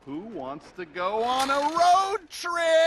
Who wants to go on a road trip?